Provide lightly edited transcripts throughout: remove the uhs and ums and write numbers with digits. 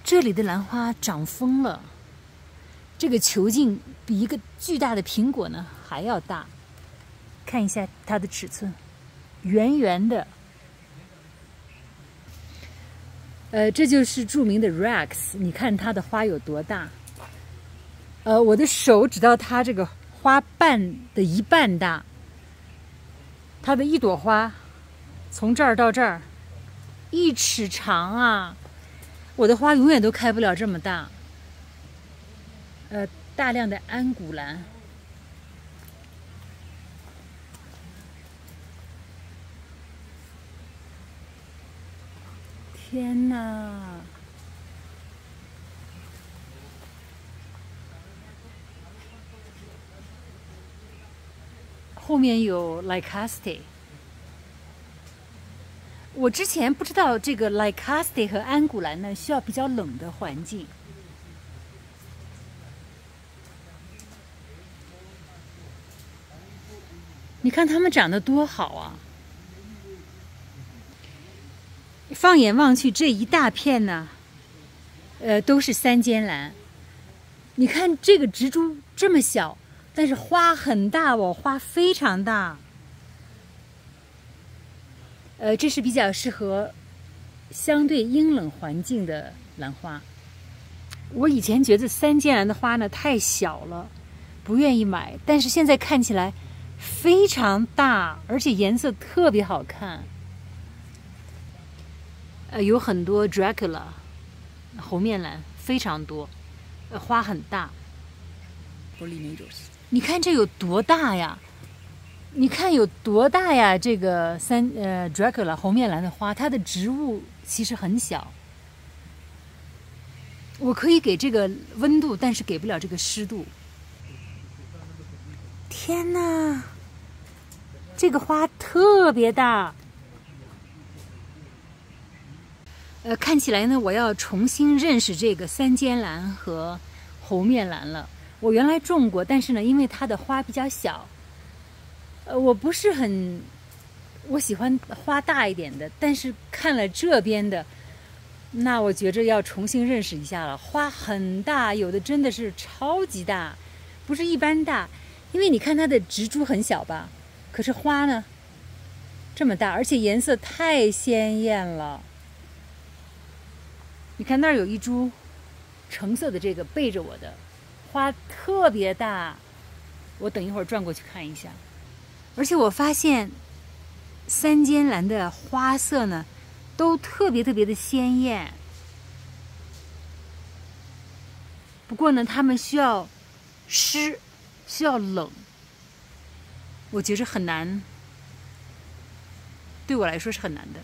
这里的兰花长疯了，这个球茎比一个巨大的苹果呢还要大。看一下它的尺寸，圆圆的。这就是著名的 Rex， 你看它的花有多大？我的手指到它这个花瓣的一半大。它的一朵花从这儿到这儿1尺长啊！我的花永远都开不了这么大。大量的安古兰。天哪！后面有 Lycaste。我之前不知道这个 Lycaste 和安古兰呢需要比较冷的环境。你看它们长得多好啊！放眼望去，这一大片呢，都是三尖兰。你看这个植株这么小，但是花很大哦，花非常大。这是比较适合相对阴冷环境的兰花。我以前觉得三尖兰的花呢太小了，不愿意买，但是现在看起来非常大，而且颜色特别好看。有很多 Dracula 猴面兰，非常多，花很大。你看这有多大呀？你看有多大呀？这个Dracula 猴面兰的花，它的植物其实很小。我可以给这个温度，但是给不了这个湿度。天哪，这个花特别大。看起来呢，我要重新认识这个三尖兰和猴面兰了。我原来种过，但是呢，因为它的花比较小，我不是很，我喜欢花大一点的。但是看了这边的，那我觉着要重新认识一下了。花很大，有的真的是超级大，不是一般大。因为你看它的植株很小吧，可是花呢这么大，而且颜色太鲜艳了。你看那儿有一株橙色的，这个背着我的，花特别大。我等一会儿转过去看一下。而且我发现三尖兰的花色呢都特别的鲜艳。不过呢，它们需要湿，需要冷，我觉着很难，对我来说是很难的。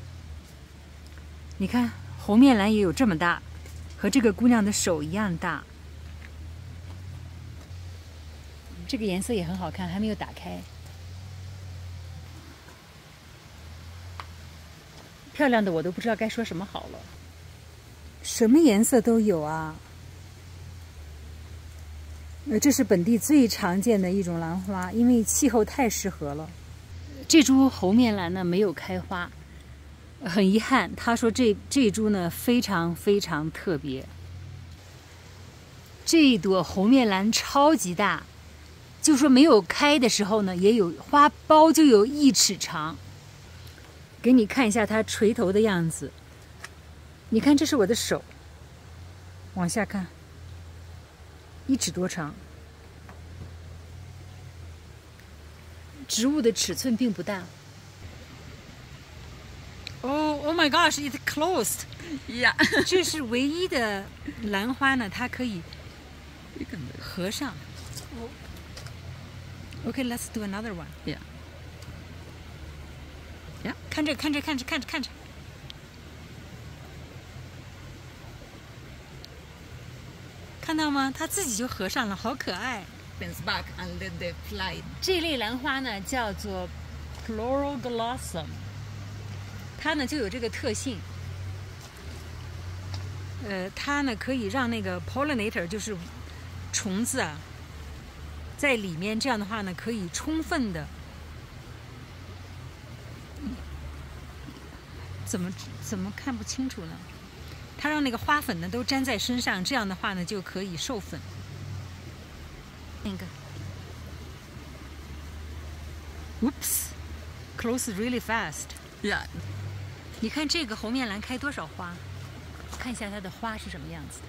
你看猴面兰也有这么大，和这个姑娘的手一样大。这个颜色也很好看，还没有打开。漂亮的我都不知道该说什么好了。什么颜色都有啊。这是本地最常见的一种兰花，因为气候太适合了。这株猴面兰呢没有开花，很遗憾。他说这株呢非常特别。这一朵猴面兰超级大，就说没有开的时候呢，也有花苞就有1尺长。给你看一下它垂头的样子。你看，这是我的手，往下看，1尺多长。植物的尺寸并不大。Oh my gosh, it's closed. Yeah. 这是唯一的兰花呢，它可以合上。Okay, let's do another one. Yeah. Yeah. 看着。看到吗？它自己就合上了，好可爱。 Bends back and let the fly. 这类兰花呢叫做 Chloroglossum， 它呢就有这个特性。它呢可以让那个 pollinator， 就是虫子啊，在里面，这样的话呢可以充分的。怎么看不清楚呢？ 它让那个花粉呢都粘在身上，这样的话呢就可以授粉。那个 ，Oops, close really fast. Yeah. 你看这个猴面兰开多少花？看一下它的花是什么样子的。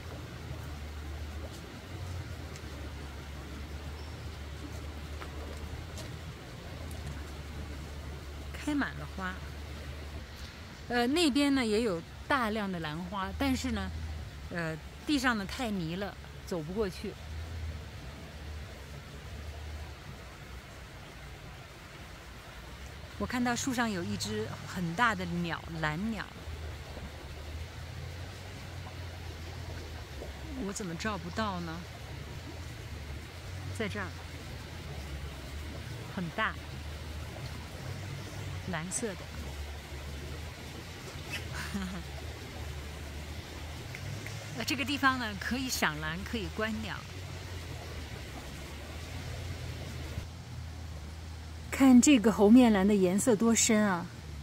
开满了花。那边呢也有大量的兰花，但是呢，地上呢太泥了，走不过去。我看到树上有一只很大的鸟，蓝鸟。我怎么照不到呢？在这儿，很大，蓝色的。这个地方呢，可以赏兰，可以观鸟。看这个猴面兰的颜色多深啊！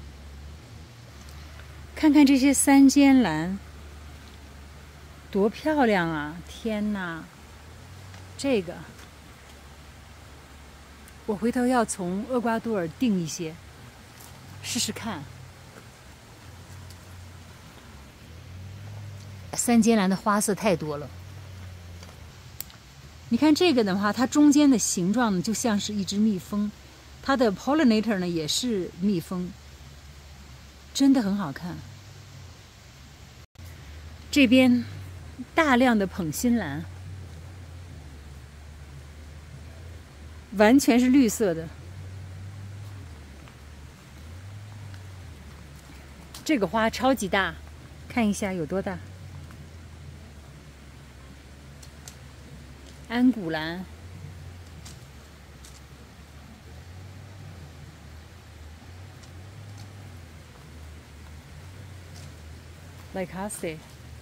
看看这些三尖兰，多漂亮啊！天哪，这个我回头要从厄瓜多尔订一些，试试看。三尖兰的花色太多了。你看这个的话，它中间的形状呢，就像是一只蜜蜂。它的 pollinator 呢也是蜜蜂，真的很好看。这边大量的捧心兰，完全是绿色的。这个花超级大，看一下有多大。安古兰。Lycaste.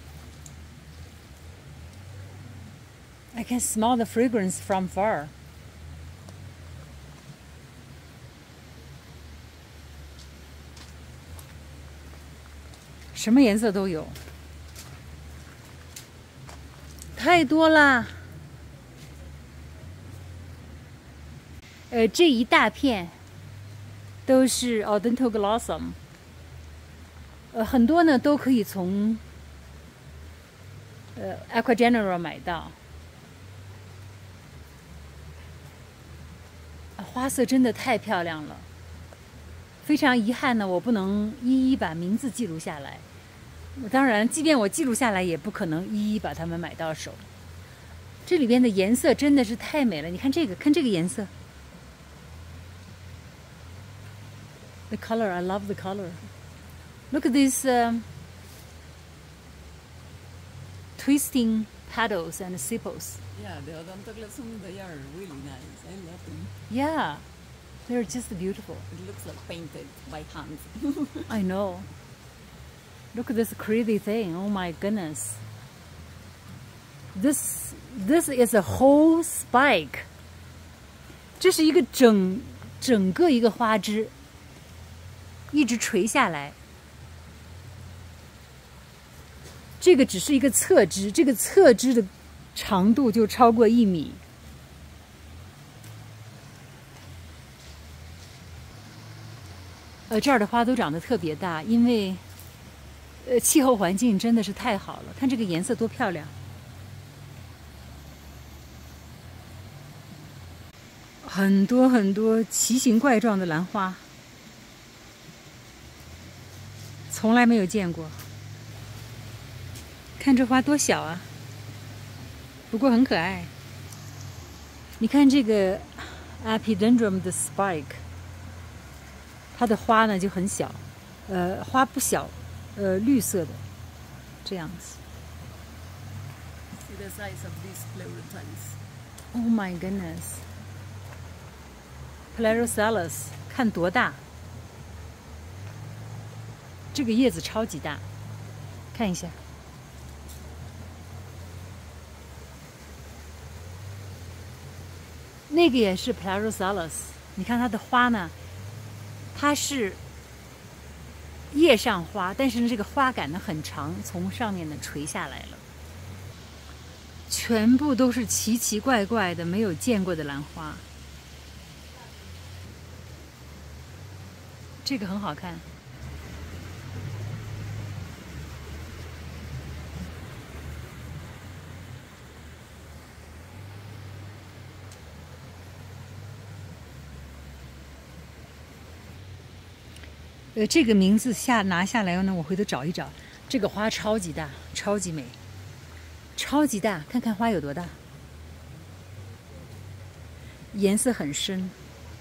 I can smell the fragrance from far. 什么颜色都有，太多啦！这一大片都是 Odontoglossum。很多呢都可以从Aqua General 买到。花色真的太漂亮了，非常遗憾呢，我不能一一把名字记录下来。当然，即便我记录下来，也不可能一一把它们买到手。这里边的颜色真的是太美了，你看这个，看这个颜色。The color, I love the color. Look at these twisting petals and sepals. Yeah, the Odontoglossum, they are really nice. I love them. Yeah, they're just beautiful. It looks like painted by hand. I know. Look at this crazy thing. Oh my goodness. This is a whole spike. 这是一个整个一个花枝，一直垂下来。这个只是一个侧枝，这个侧枝的长度就超过1米。这儿的花都长得特别大，因为气候环境真的是太好了。看这个颜色多漂亮！很多很多奇形怪状的兰花，从来没有见过。看这花多小啊，不过很可爱。你看这个 Epidendrum 的 spike， 它的花呢就很小，花不小，绿色的，这样子。 See the size of these pleurotiles. Oh my goodness. Pleurosalus， 看多大！这个叶子超级大，看一下。那个也是 Pleurosalus， 你看它的花呢，它是叶上花，但是呢，这个花杆呢很长，从上面呢垂下来了。全部都是奇奇怪怪的、没有见过的兰花。这个很好看。这个名字拿下来呢，我回头找一找。这个花超级大，超级美，超级大，看看花有多大，颜色很深。